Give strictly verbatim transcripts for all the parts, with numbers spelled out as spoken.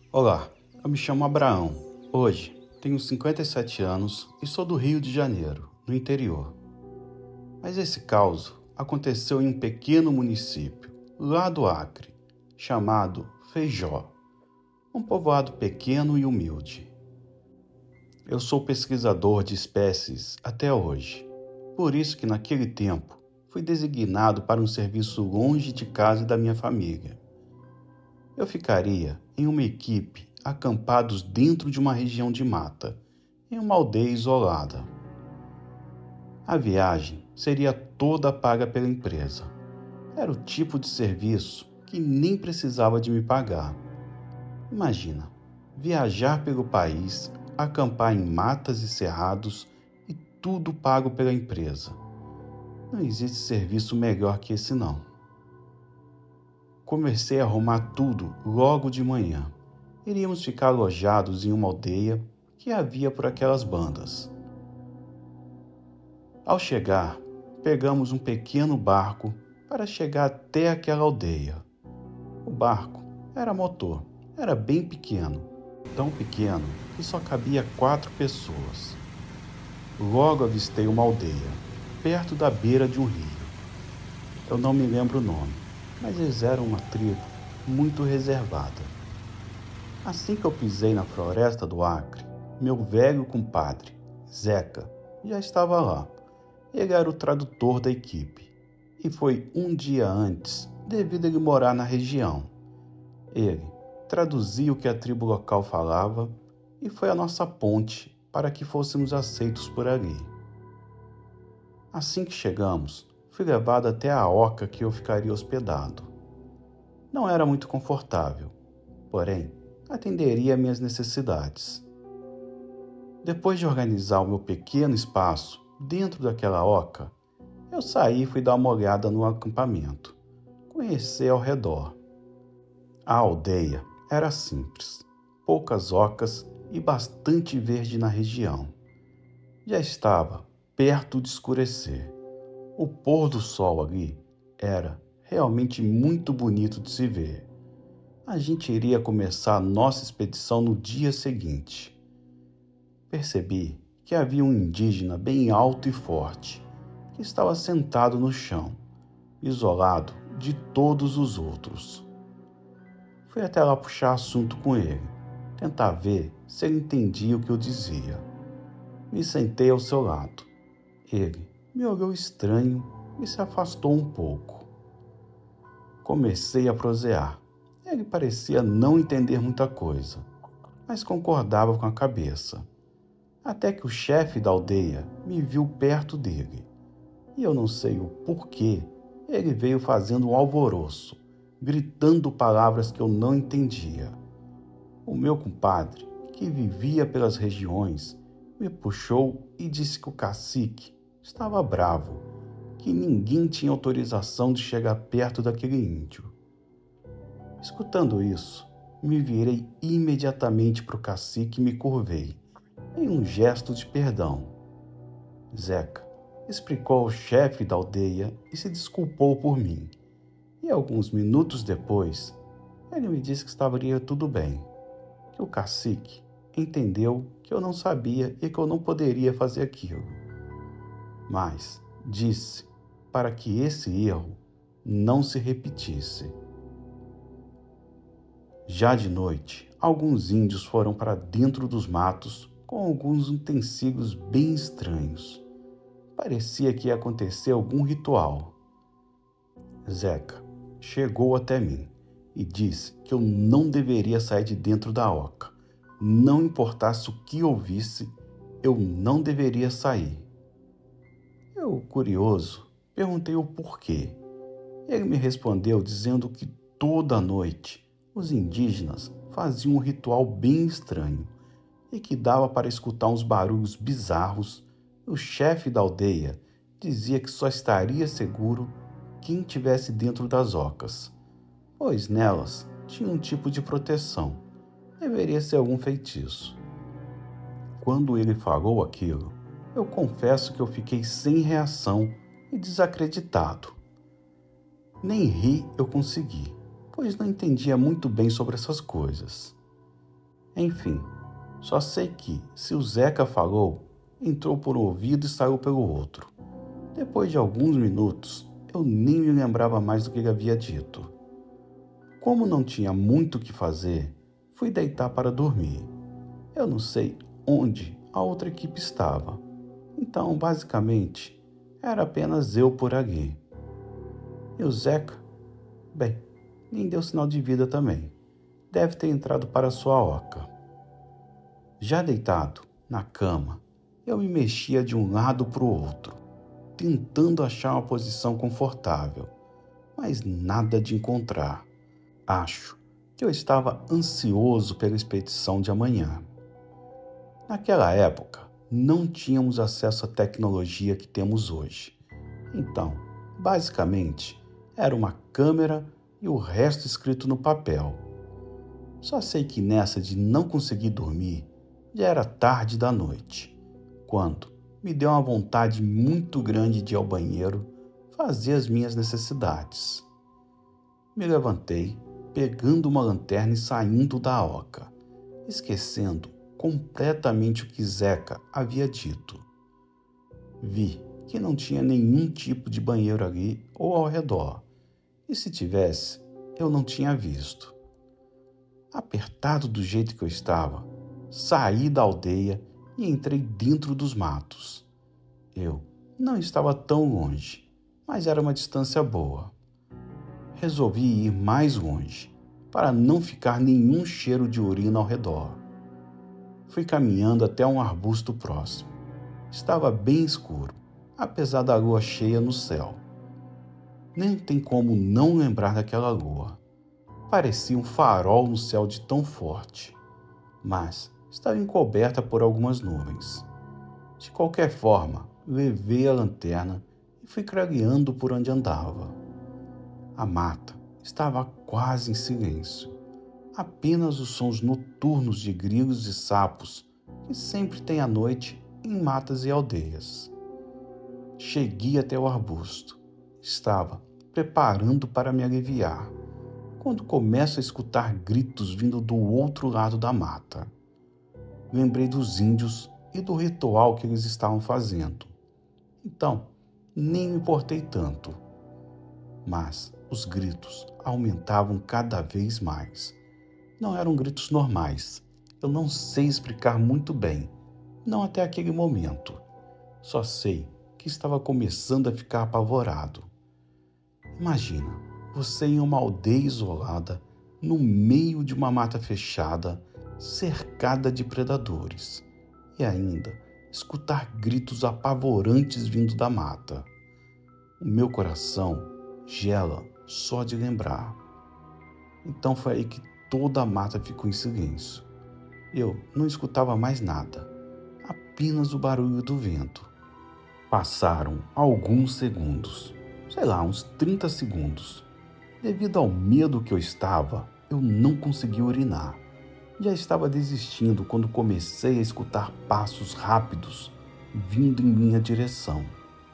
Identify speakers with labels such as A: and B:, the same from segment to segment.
A: Olá, eu me chamo Abraão. Hoje tenho cinquenta e sete anos e sou do Rio de Janeiro, no interior. Mas esse caos aconteceu em um pequeno município, lá do Acre, chamado Feijó, um povoado pequeno e humilde. Eu sou pesquisador de espécies até hoje, por isso que naquele tempo fui designado para um serviço longe de casa e da minha família. Eu ficaria em uma equipe acampados dentro de uma região de mata, em uma aldeia isolada. A viagem seria toda paga pela empresa. Era o tipo de serviço que nem precisava de me pagar. Imagina, viajar pelo país, acampar em matas e cerrados e tudo pago pela empresa. Não existe serviço melhor que esse não. Comecei a arrumar tudo logo de manhã. Iríamos ficar alojados em uma aldeia que havia por aquelas bandas. Ao chegar, pegamos um pequeno barco para chegar até aquela aldeia. O barco era motor, era bem pequeno, tão pequeno que só cabia quatro pessoas. Logo avistei uma aldeia, perto da beira de um rio. Eu não me lembro o nome, mas eles eram uma tribo muito reservada. Assim que eu pisei na floresta do Acre, meu velho compadre, Zeca, já estava lá. Ele era o tradutor da equipe, e foi um dia antes, devido a ele morar na região. Ele traduzia o que a tribo local falava e foi a nossa ponte para que fôssemos aceitos por ali. Assim que chegamos, fui levado até a oca que eu ficaria hospedado. Não era muito confortável, porém, atenderia a minhas necessidades. Depois de organizar o meu pequeno espaço dentro daquela oca, eu saí e fui dar uma olhada no acampamento, conhecer ao redor. A aldeia era simples, poucas ocas e bastante verde na região. Já estava perto de escurecer. O pôr do sol ali era realmente muito bonito de se ver. A gente iria começar a nossa expedição no dia seguinte. Percebi que havia um indígena bem alto e forte, que estava sentado no chão, isolado de todos os outros. Fui até lá puxar assunto com ele, tentar ver se ele entendia o que eu dizia. Me sentei ao seu lado. Ele me olhou estranho e se afastou um pouco. Comecei a prosear. Ele parecia não entender muita coisa, mas concordava com a cabeça. Até que o chefe da aldeia me viu perto dele. E eu não sei o porquê, ele veio fazendo um alvoroço, gritando palavras que eu não entendia. O meu compadre, que vivia pelas regiões, me puxou e disse que o cacique estava bravo, que ninguém tinha autorização de chegar perto daquele índio. Escutando isso, me virei imediatamente para o cacique e me curvei, em um gesto de perdão. Zeca explicou ao chefe da aldeia e se desculpou por mim. E alguns minutos depois, ele me disse que estaria tudo bem, que o cacique entendeu que eu não sabia e que eu não poderia fazer aquilo. Mas disse para que esse erro não se repetisse. Já de noite, alguns índios foram para dentro dos matos com alguns utensílios bem estranhos. Parecia que ia acontecer algum ritual. Zeca chegou até mim e disse que eu não deveria sair de dentro da oca. Não importasse o que ouvisse, eu não deveria sair. Eu, curioso, perguntei o porquê. Ele me respondeu dizendo que toda noite os indígenas faziam um ritual bem estranho e que dava para escutar uns barulhos bizarros. O chefe da aldeia dizia que só estaria seguro quem estivesse dentro das ocas, pois nelas tinha um tipo de proteção. Deveria ser algum feitiço. Quando ele falou aquilo, eu confesso que eu fiquei sem reação e desacreditado. Nem rir eu consegui, pois não entendia muito bem sobre essas coisas. Enfim, só sei que, se o Zeca falou, entrou por um ouvido e saiu pelo outro. Depois de alguns minutos, eu nem me lembrava mais do que ele havia dito. Como não tinha muito o que fazer, fui deitar para dormir. Eu não sei onde a outra equipe estava. Então, basicamente, era apenas eu por ali. E o Zeca? Bem, nem deu sinal de vida também. Deve ter entrado para sua oca. Já deitado, na cama, eu me mexia de um lado para o outro, tentando achar uma posição confortável, mas nada de encontrar. Acho que eu estava ansioso pela expedição de amanhã. Naquela época, não tínhamos acesso à tecnologia que temos hoje. Então, basicamente, era uma câmera e o resto escrito no papel. Só sei que nessa de não conseguir dormir, já era tarde da noite, quando me deu uma vontade muito grande de ir ao banheiro fazer as minhas necessidades. Me levantei, pegando uma lanterna e saindo da oca, esquecendo completamente o que Zeca havia dito. Vi que não tinha nenhum tipo de banheiro ali ou ao redor, e se tivesse, eu não tinha visto. Apertado do jeito que eu estava, saí da aldeia e entrei dentro dos matos. Eu não estava tão longe, mas era uma distância boa. Resolvi ir mais longe, para não ficar nenhum cheiro de urina ao redor. Fui caminhando até um arbusto próximo. Estava bem escuro, apesar da lua cheia no céu. Nem tem como não lembrar daquela lua. Parecia um farol no céu de tão forte, mas estava encoberta por algumas nuvens. De qualquer forma, levei a lanterna e fui clareando por onde andava. A mata estava quase em silêncio. Apenas os sons noturnos de grilos e sapos que sempre tem à noite em matas e aldeias. Cheguei até o arbusto. Estava preparando para me aliviar, quando começo a escutar gritos vindo do outro lado da mata. Lembrei dos índios e do ritual que eles estavam fazendo. Então, nem me importei tanto. Mas os gritos aumentavam cada vez mais. Não eram gritos normais. Eu não sei explicar muito bem, não até aquele momento. Só sei que estava começando a ficar apavorado. Imagina, você em uma aldeia isolada, no meio de uma mata fechada, cercada de predadores, e ainda escutar gritos apavorantes vindo da mata. O meu coração gela só de lembrar. Então foi aí que toda a mata ficou em silêncio. Eu não escutava mais nada, apenas o barulho do vento. Passaram alguns segundos, sei lá, uns trinta segundos. Devido ao medo que eu estava, eu não consegui urinar. Já estava desistindo quando comecei a escutar passos rápidos vindo em minha direção.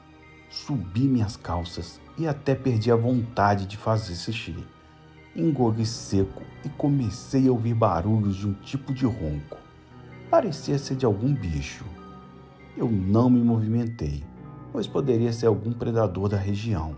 A: Subi minhas calças e até perdi a vontade de fazer xixi. Engoli seco e comecei a ouvir barulhos de um tipo de ronco. Parecia ser de algum bicho. Eu não me movimentei, pois poderia ser algum predador da região.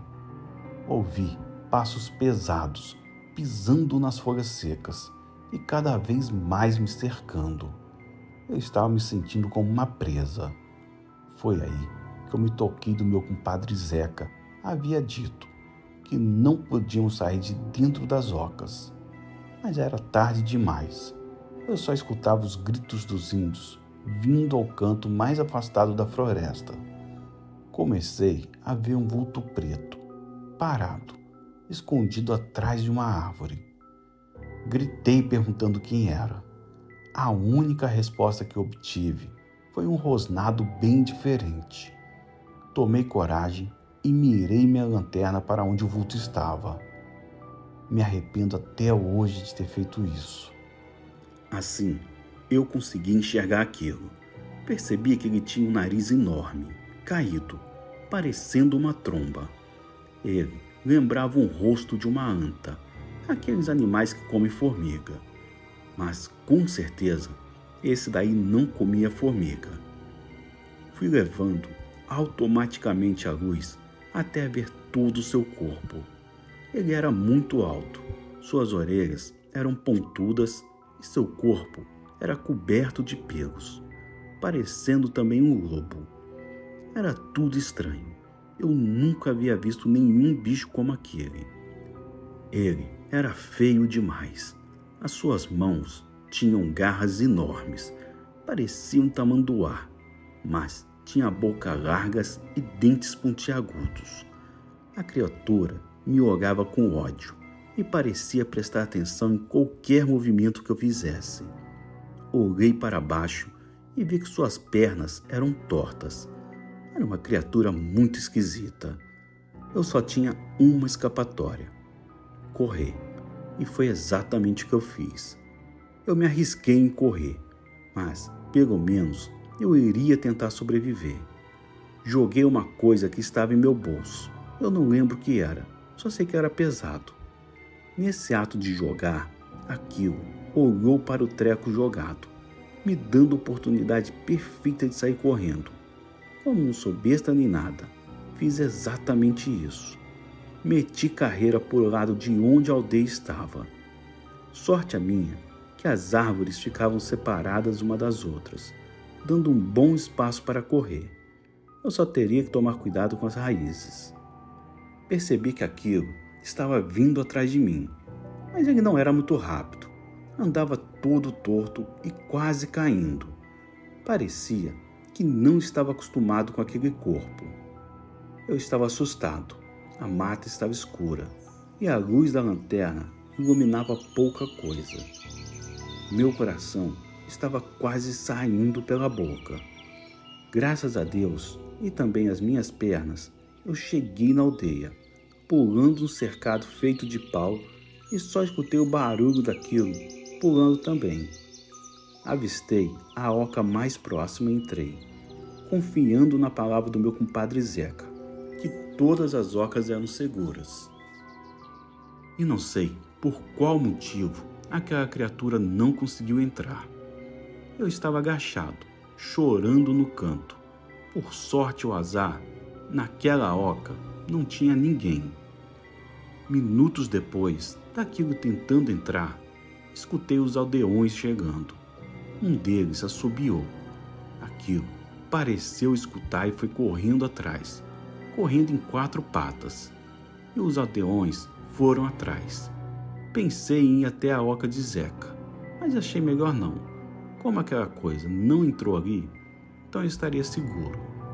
A: Ouvi passos pesados, pisando nas folhas secas e cada vez mais me cercando. Eu estava me sentindo como uma presa. Foi aí que eu me toquei do meu compadre Zeca. Havia dito que não podíamos sair de dentro das ocas. Mas era tarde demais. Eu só escutava os gritos dos índios vindo ao canto mais afastado da floresta. Comecei a ver um vulto preto, parado, escondido atrás de uma árvore. Gritei perguntando quem era. A única resposta que obtive foi um rosnado bem diferente. Tomei coragem e mirei minha lanterna para onde o vulto estava. Me arrependo até hoje de ter feito isso. Assim, eu consegui enxergar aquilo. Percebi que ele tinha um nariz enorme, caído, parecendo uma tromba. Ele lembrava um rosto de uma anta, aqueles animais que comem formiga. mas com certeza esse daí não comia formiga. Fui levando automaticamente a luz até ver todo o seu corpo. Ele era muito alto, suas orelhas eram pontudas e seu corpo era coberto de pelos, parecendo também um lobo. Era tudo estranho. Eu nunca havia visto nenhum bicho como aquele. Ele era feio demais. As suas mãos tinham garras enormes, pareciam tamanduá, mas tinha boca largas e dentes pontiagudos. A criatura me olhava com ódio e parecia prestar atenção em qualquer movimento que eu fizesse. Olhei para baixo e vi que suas pernas eram tortas. Era uma criatura muito esquisita. Eu só tinha uma escapatória: correr. E foi exatamente o que eu fiz. Eu me arrisquei em correr, mas, pelo menos, eu iria tentar sobreviver. Joguei uma coisa que estava em meu bolso. Eu não lembro o que era, só sei que era pesado. Nesse ato de jogar, aquilo olhou para o treco jogado, me dando a oportunidade perfeita de sair correndo. Como não sou besta nem nada, fiz exatamente isso. Meti carreira por lado de onde a aldeia estava. Sorte a minha que as árvores ficavam separadas uma das outras, dando um bom espaço para correr. Eu só teria que tomar cuidado com as raízes. Percebi que aquilo estava vindo atrás de mim, mas ele não era muito rápido. Andava todo torto e quase caindo. Parecia que não estava acostumado com aquele corpo. Eu estava assustado. A mata estava escura e a luz da lanterna iluminava pouca coisa. Meu coração estava quase saindo pela boca. Graças a Deus e também às minhas pernas, eu cheguei na aldeia, pulando um cercado feito de pau, e só escutei o barulho daquilo pulando também. Avistei a oca mais próxima e entrei, confiando na palavra do meu compadre Zeca, que todas as ocas eram seguras. E não sei por qual motivo aquela criatura não conseguiu entrar. Eu estava agachado, chorando no canto. Por sorte ou azar, naquela oca não tinha ninguém. Minutos depois daquilo tentando entrar, escutei os aldeões chegando. Um deles assobiou. Aquilo pareceu escutar e foi correndo atrás, correndo em quatro patas. E os aldeões foram atrás. Pensei em ir até a oca de Zeca, mas achei melhor não. Como aquela coisa não entrou ali, então eu estaria seguro.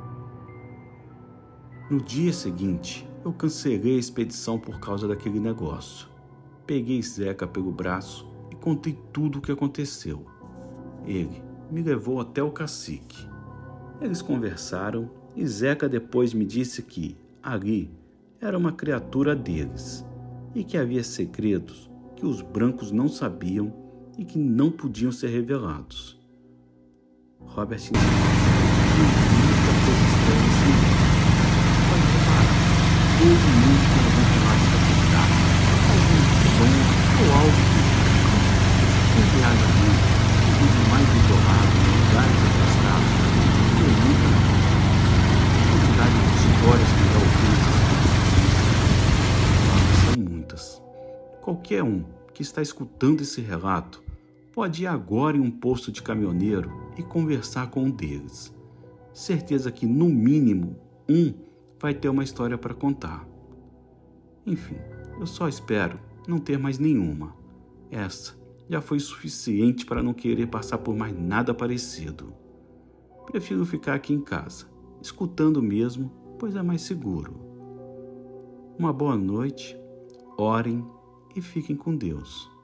A: No dia seguinte, eu cancelei a expedição por causa daquele negócio. Peguei Zeca pelo braço e contei tudo o que aconteceu. Ele me levou até o cacique. Eles conversaram e Zeca depois me disse que ali era uma criatura deles e que havia segredos que os brancos não sabiam e que não podiam ser revelados. Robert ensinou que muita coisa estranha se pode reparar. Todo mundo tem algum lado para contar, algum som ou algo do tipo. Quem viaja muito e vive mais isolado, em lugares afastados, tem muita quantidade de histórias que já ouviram. São muitas. Qualquer um que está escutando esse relato pode ir agora em um posto de caminhoneiro e conversar com um deles. Certeza que, no mínimo, um vai ter uma história para contar. Enfim, eu só espero não ter mais nenhuma. Essa já foi suficiente para não querer passar por mais nada parecido. Prefiro ficar aqui em casa, escutando mesmo, pois é mais seguro. Uma boa noite, orem e fiquem com Deus.